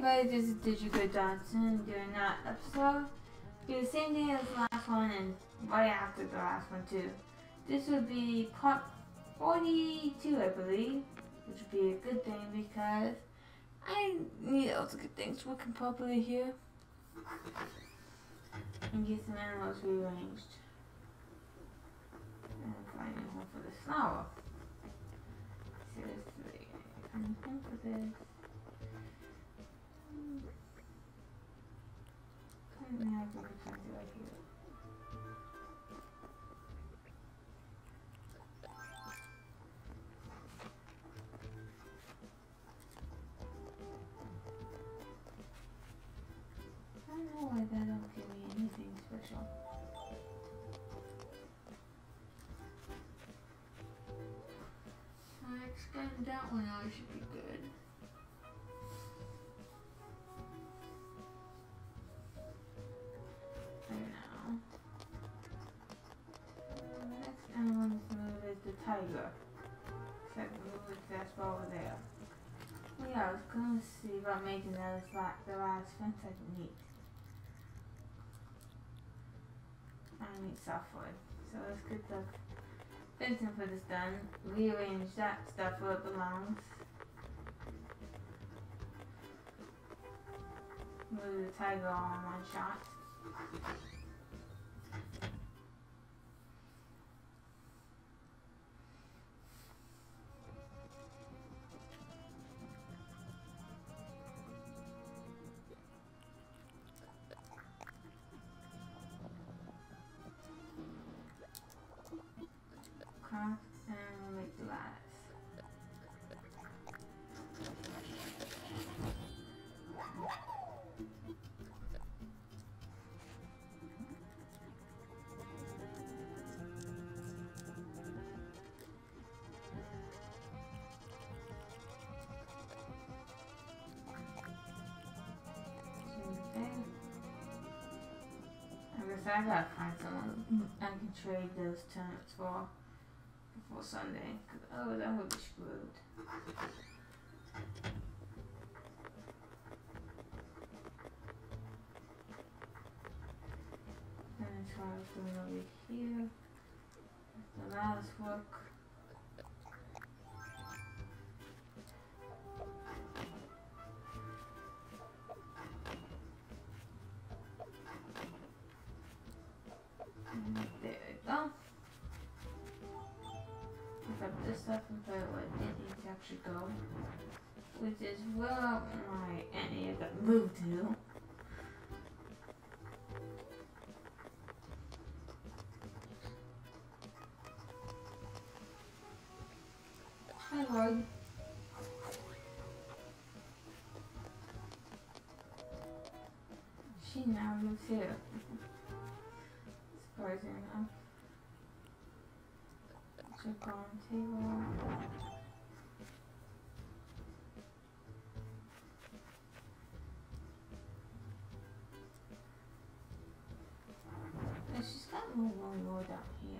everybody, this is Digital Johnson doing that episode. Be the same day as the last one and right after the last one too. This would be part 42, I believe, which would be a good thing because I need all to get things working properly here and get some animals rearranged and find a home for this flower. Seriously, anything for this? I don't know if I can find it right here. I don't know why that don't give me anything special. I expand that one out, should be good. The tiger. So I can move it fast over there. Well, yeah, I was gonna see about making that as like the last fence I can eat. I need softwood. So let's get the fencing for this done. Rearrange that stuff where it belongs. Move the tiger all in one shot. And we'll make the lattice. I guess I gotta find someone I can trade those turnips for before Sunday, because oh, that would be screwed. And try going over here. The lattice work. And there we go. This stuff and put where it needs to actually go, which is where my area got moved to. Hi, Lord. She now lives here. Surprising enough. Check on table. And she's got one more down here.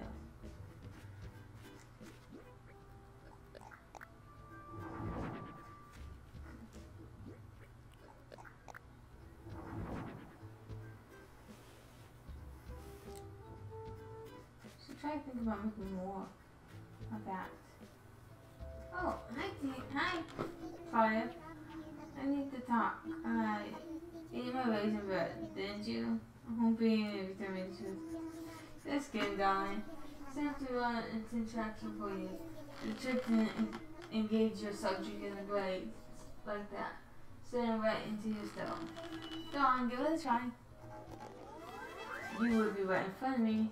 Should try to think about making more of that. Oh, hi, Claudia. I need to talk. You ate my raisin bread, didn't you? I'm hoping you determined to. Just kidding, darling. I have to run into interaction for you. The trick to engage your subject in the blade, like that. Send right into your stone. Go on, give it a try. You would be right in front of me.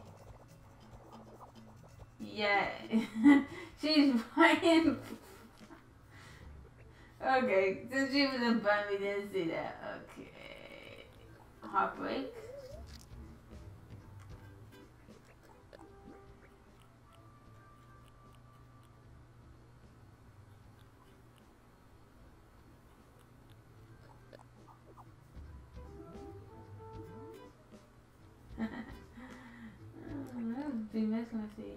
Yeah, she's fine. Okay, since she was in front of me, didn't see that. Okay, heartbreak. That would be messing with these.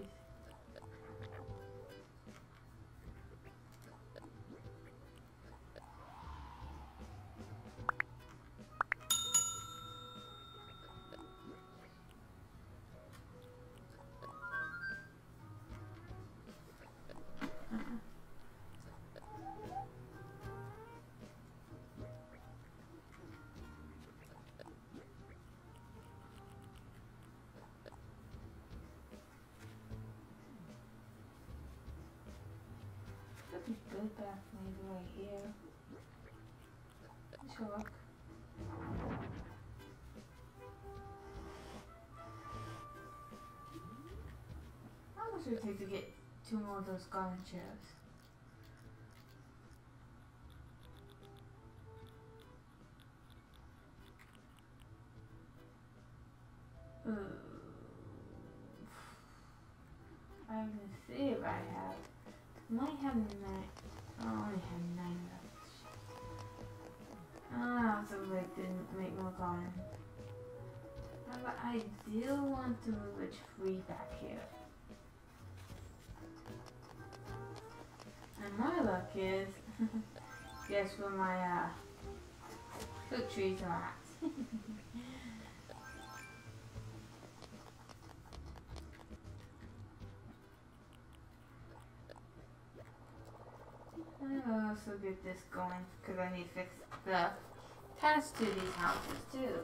the path maybe right here. This should work. How much would it take to get 2 more of those garden chairs? I'm gonna see if I have. Might have 9. I only have 9 left. Ah, so I didn't make more garden. But I do want to move a tree back here. And my luck is, guess where my fruit trees are at. I'll also get this going because I need to fix the paths to these houses too.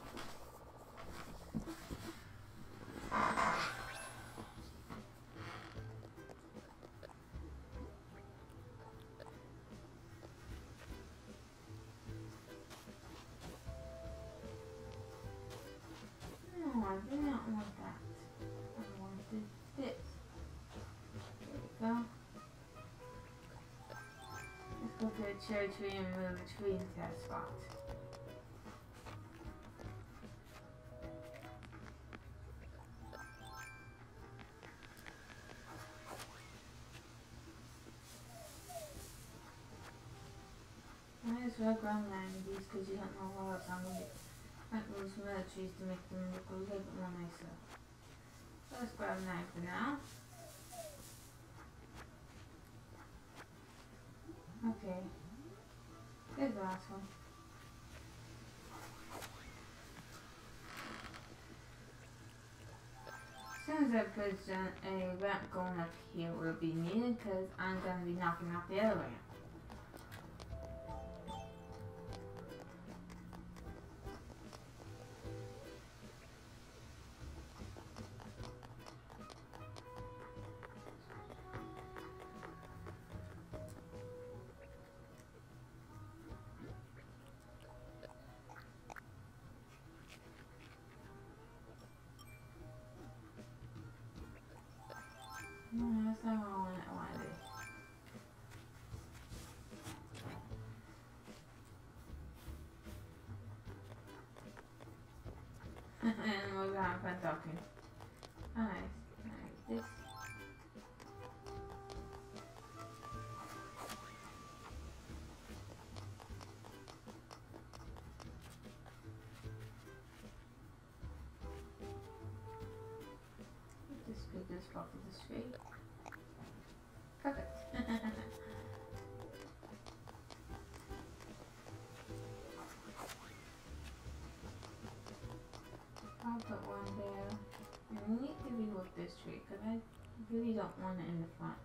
No, I do not want that. I wanted this. There we go. Let's go to a cherry tree and move a tree into that spot. Might as well ground line these because you don't know what else I'm going to might move some other trees to make them look a little bit more nicer. So let's grab 9 for now. Okay. There's the last one. As soon as I put a ramp going up here will be needed because I'm going to be knocking out the other ramp. No, that's not what I want to do. And we're gonna have fun talking. Nice. This. Just put this off of the street. Perfect. I'll put one there. I need to rework this tree because I really don't want it in the front.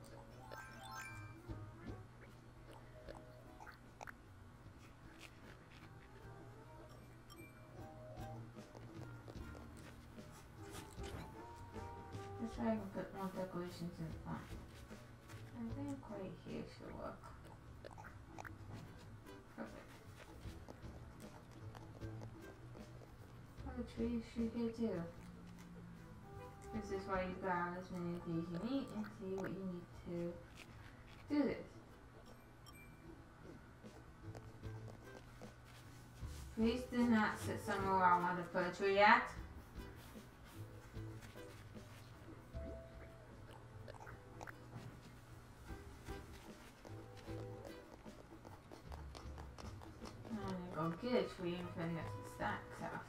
This way I can put more decorations in the front. I think right here should work. Perfect. Oh, trees should here too. This is why you grab as many of these you need and see what you need to do this. Please do not sit somewhere where I want to put a tree at. Go get a tree and put it next to Stack's house.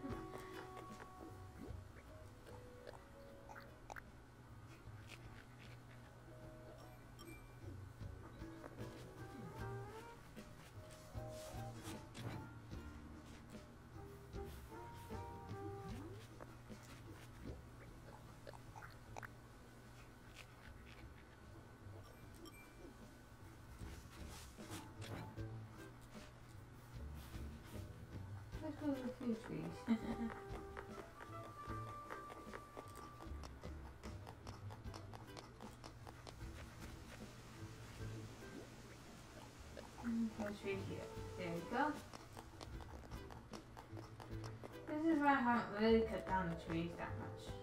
Let's go to a few trees. put a tree here. There we go. This is why I haven't really cut down the trees that much.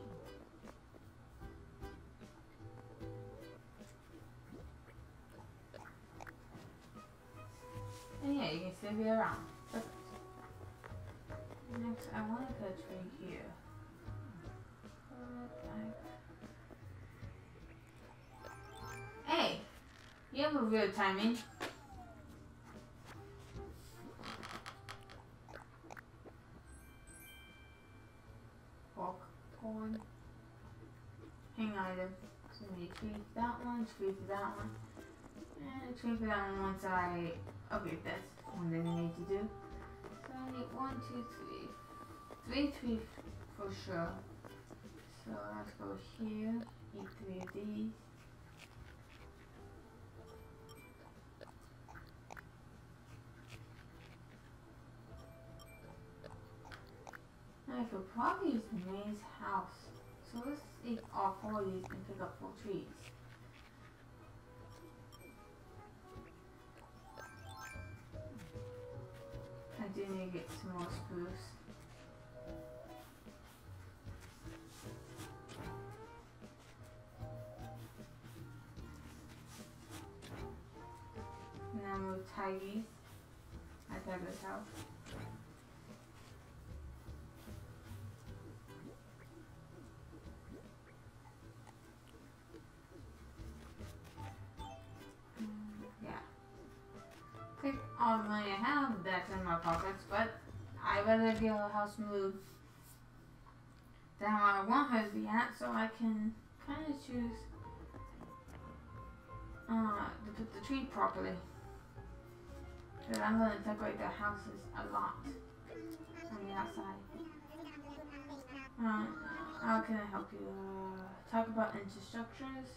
And yeah, you can still be around. Perfect. Next, I want to put a tree here. Hey! You have a weird timing. Popcorn. Hang item. So we need tree for that one, tree for that one. And a tree for that one once I upgrade this. One thing I need to do. So I need 1, 2, 3. 3 trees for sure. So let's go here. Eat 3 of these. I could probably use May's house. So let's eat all 4 of these and pick up 4 trees. I do need to get some more spruce. Now move Tiger's at Tiger's house. Take all the money I have that's in my pockets, but I'd rather get a house moved down where I want her to be at, so I can kind of choose to put the tree properly. Because I'm going to decorate the houses a lot on the outside. How can I help you? Talk about infrastructures.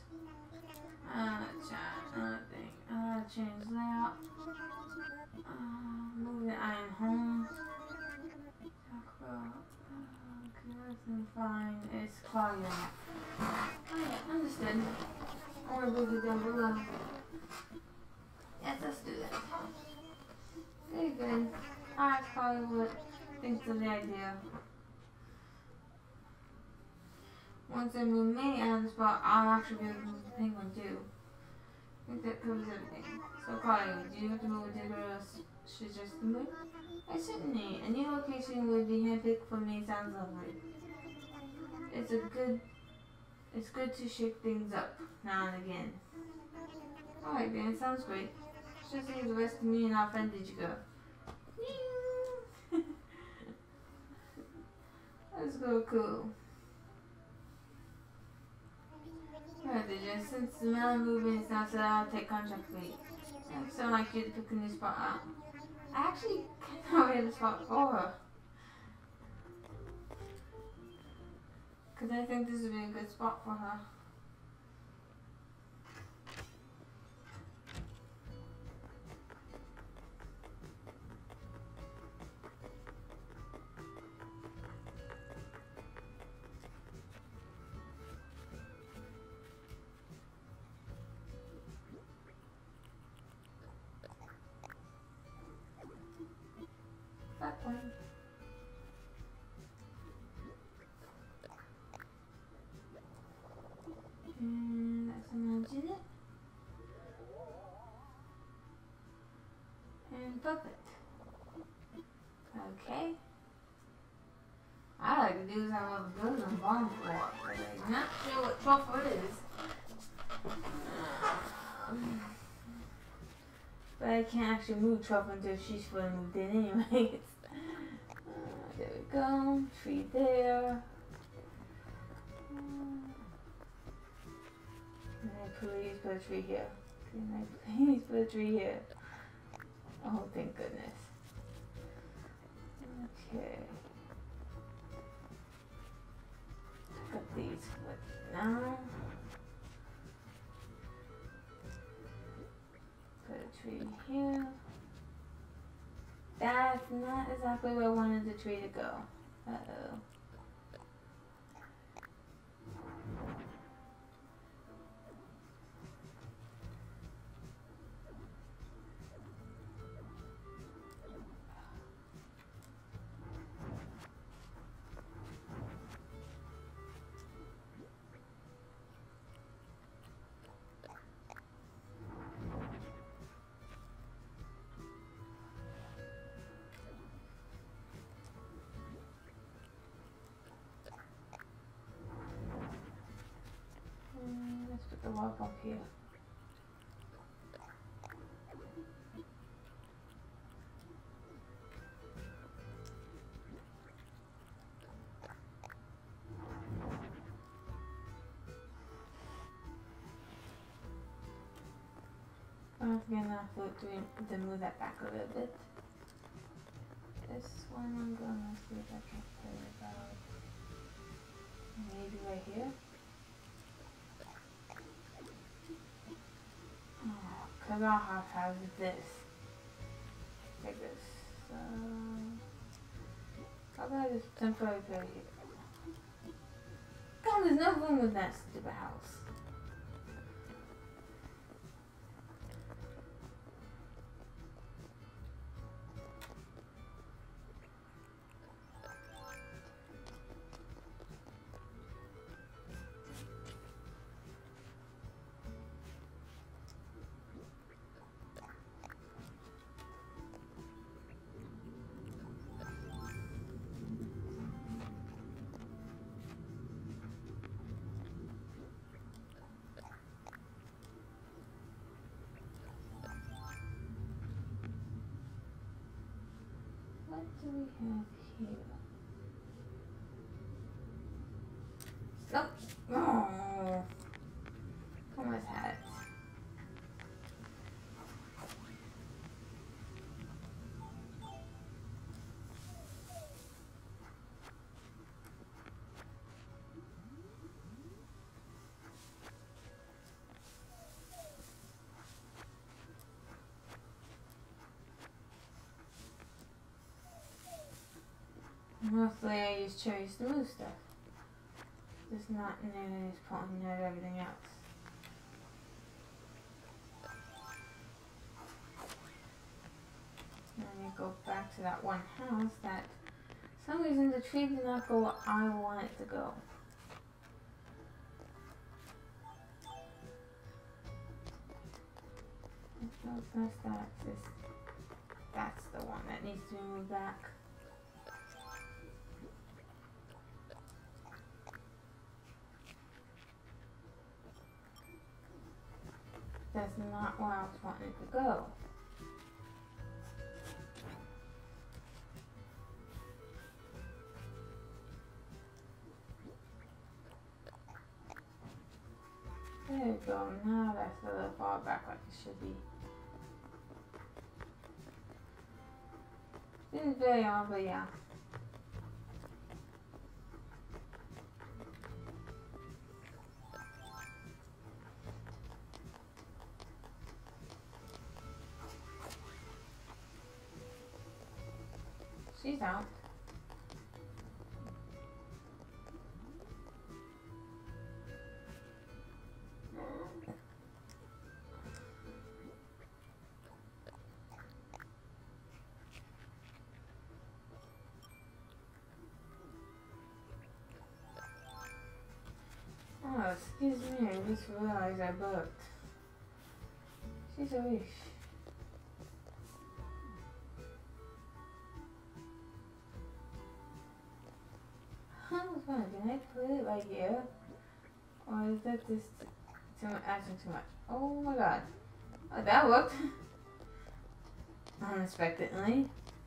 Chat, another thing. Change layout. Move the iron home. Talk about. Okay, fine. It's Claudia. Oh yeah, understood. Or move it down below. Yes, let's do that. Very good. Alright, Claudia, what thinks of the idea? Once I move May out of the spot, I'll actually be able to move the penguin too. I think that covers everything. So Claudia, do you have to move a digger or suggest the move? I certainly. A new location would be handpicked for me. Sounds lovely. It's good to shake things up now and again. Alright then, sounds great. Just leave the rest of me and our friend Digigo. Let's go cool. Alright, Digigo, since the melon movement is not set, I'll take contract for you. So I'd like you to pick a new spot out. I actually can't already have a spot for her. Because I think this would be a good spot for her. That one. And let's imagine it. And perfect. Okay. I like to do some of the good and bomb for it, but I'm not sure what truffle it is. But I can't actually move truffle until she's fully moved in anyways. There we go. Tree there. Can I please put a tree here? Can I please put a tree here? Oh, thank goodness. Okay. Put these with now. Put a tree here. That's not exactly where I wanted the tree to go. Uh-oh. here. I'm gonna have to move that back a little bit. This one I'm gonna see if I can put it about maybe right here. Oh, cause I'll have this like this. So how about this temporary right here? God, there's no room with that stupid house. What do we have here? Nope. Oh, almost had it. Mostly I use cherries to move stuff. Just not nearly as potent as everything else. And then you go back to that one house that for some reason the tree did not go where I want it to go. No, it's not that. That's the one that needs to be moved back. That's not where I was wanting it to go. There you go. Now that's a little far back like it should be. It's very odd, but yeah. She's out. Oh, excuse me, I just realized I burped. She's a wish. I was wondering, can I put it right here? Or is that just asking too much? Oh my god. Oh, that worked. Unexpectedly.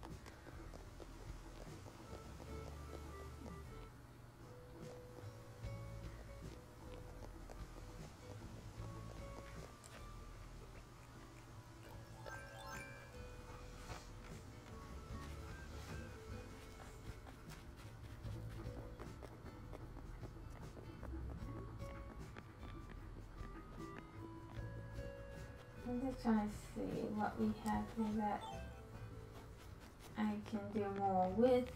I'm just trying to see what we have here that I can do more with.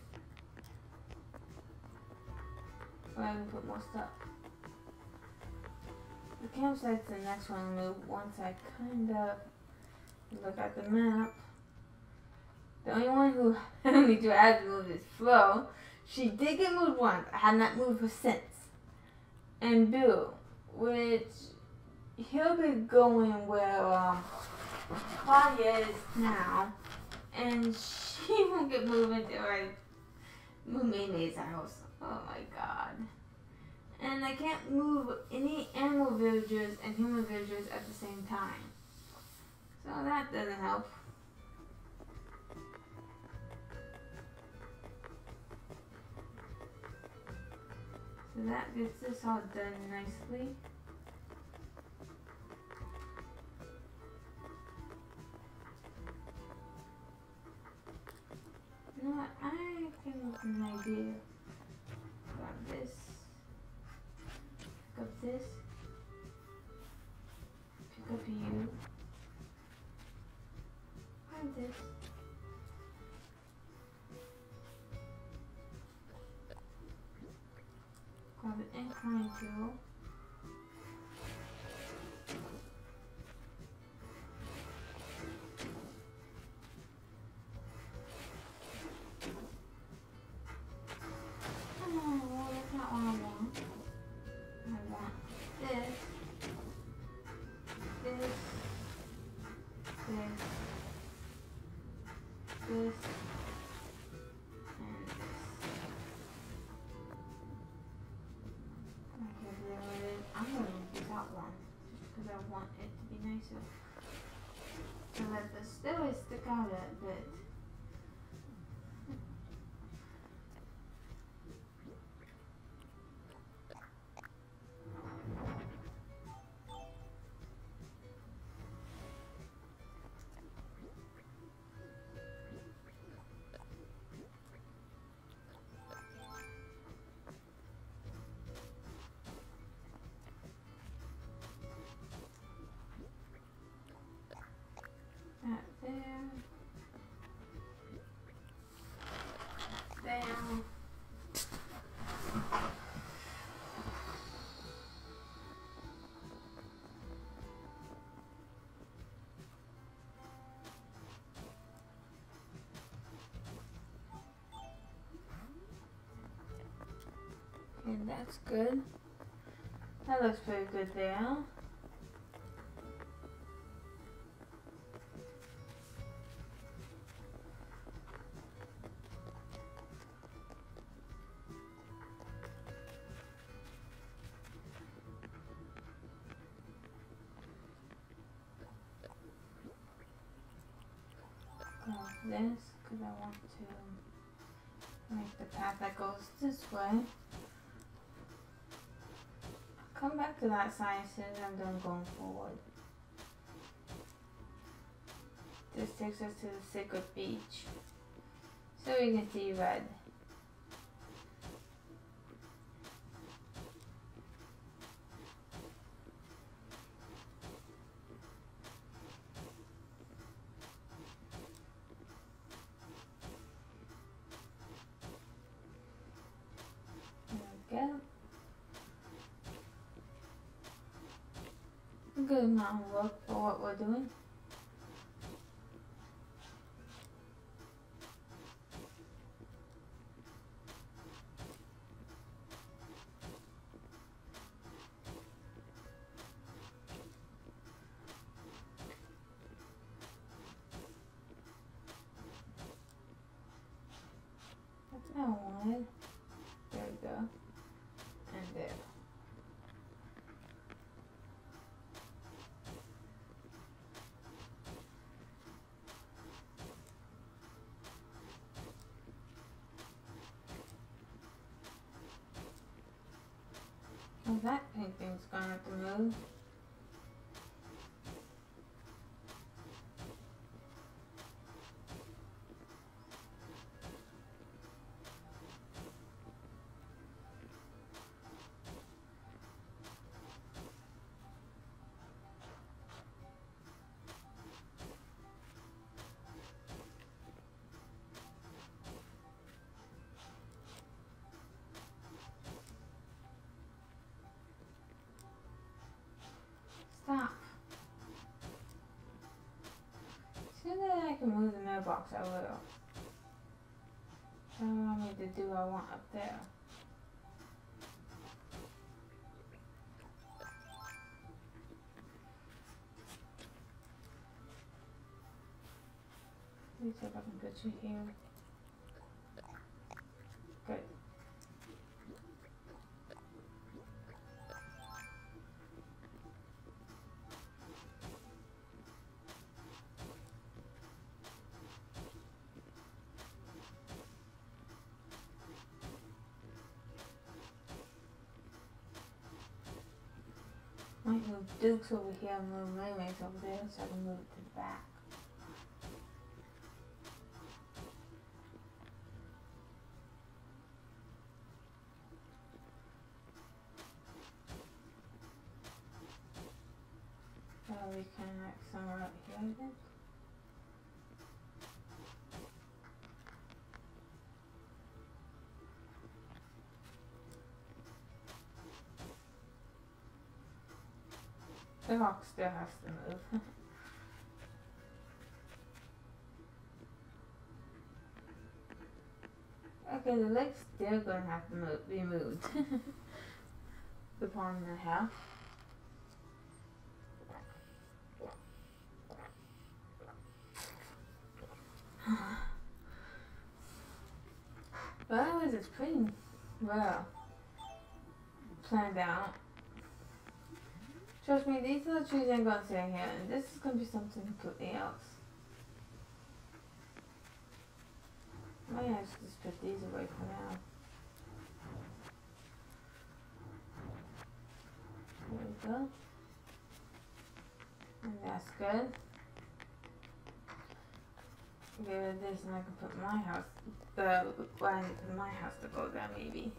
Or I can put more stuff. The campsite's the next one to move once I kind of look at the map. The only one who need to add to move is Flo. She did get moved once. I have not moved her since. And Bill, which he'll be going where Claudia is now, and she won't get moved until I move May's house. Oh my god. And I can't move any animal villagers and human villagers at the same time. So that doesn't help. So that gets this all done nicely. You know what? I came up with an idea. Grab this. Pick up this. Pick up you. And this. Grab an incline tool. Oh, that's not what I want. I want this, this, this, and this. I'm going to use that one just because I want it to be nicer. To let the steroids stick out a bit. Down. Okay, that's good. That looks pretty good there. This because I want to make the path that goes this way. I'll come back to that side as soon as I'm done going forward. This takes us to the sacred beach, so we can see red. Good amount of work for what we're doing. That's what I wanted. There we go. And there. Well, that painting's gonna have to move. Stop. As soon as I can move the mailbox, I will. I don't want me to do what I want up there. Let me see if I can put you here. Good. Might move Dukes over here and move Mermaids over there so I can move it to the back. We can like somewhere up here, I think. The rock still has to move. Okay, the lake's still gonna have to be moved. The pond and a half. But otherwise, it's pretty well planned out. Trust me, these little trees ain't gonna stay here, and this is gonna be something completely else. I might have to just put these away for now. There we go. And that's good. Get rid of this and I can put my house, my house to go there maybe.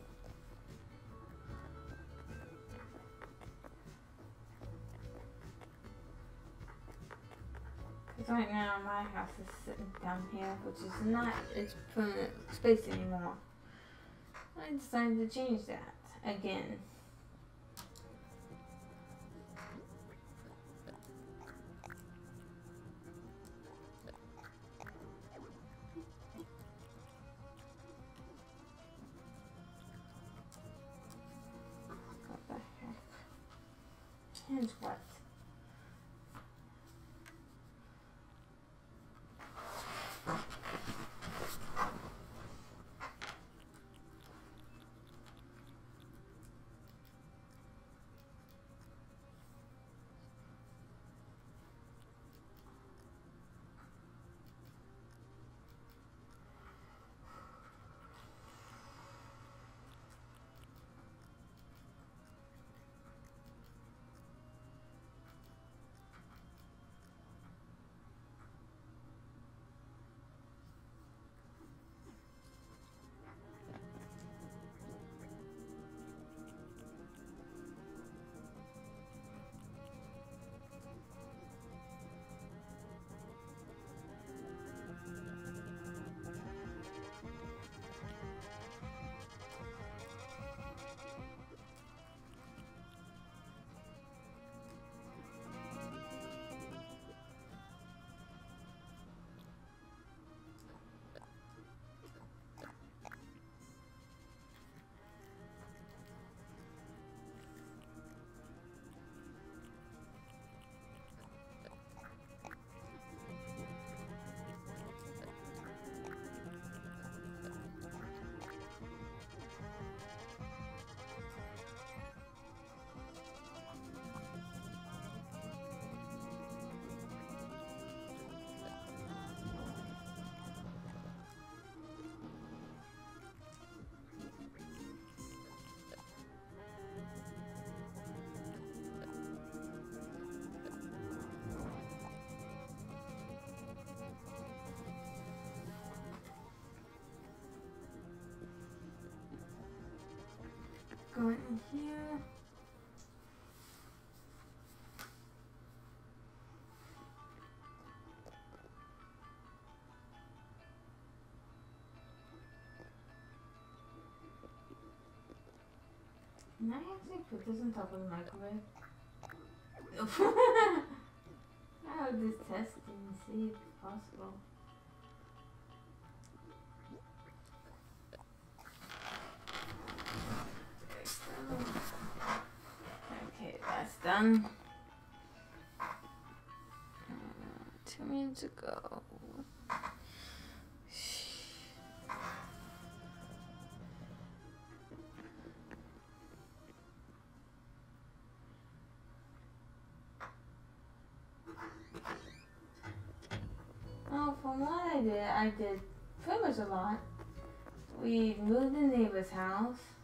Because right now my house is sitting down here, which is not its permanent space anymore. I decided to change that again. And what? Go in here. Can I actually put this on top of the microwave? I would just test it and see if it's possible. Okay, that's done. 2 minutes ago. Oh, from what I did pretty much a lot. We moved the neighbor's house.